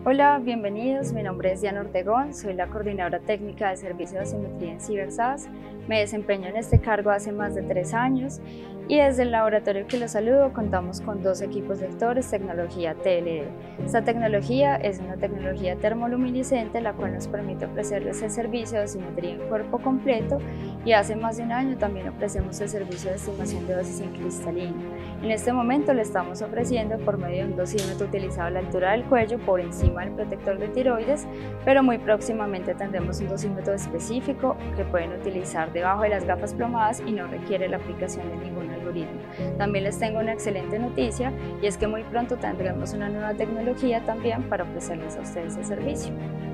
Hola, bienvenidos. Mi nombre es Diana Ortegón, soy la coordinadora técnica de servicio de dosimetría en CiberSAS. Me desempeño en este cargo hace más de 3 años y desde el laboratorio que los saludo contamos con 2 equipos lectores, tecnología TLD. Esta tecnología es una tecnología termoluminiscente la cual nos permite ofrecerles el servicio de dosimetría en cuerpo completo y hace más de un año también ofrecemos el servicio de estimación de dosis en cristalino. En este momento le estamos ofreciendo por medio de un dosímetro utilizado a la altura del cuello por encima del protector de tiroides, pero muy próximamente tendremos un dosímetro específico que pueden utilizar debajo de las gafas plomadas y no requiere la aplicación de ningún algoritmo. También les tengo una excelente noticia y es que muy pronto tendremos una nueva tecnología también para ofrecerles a ustedes el servicio.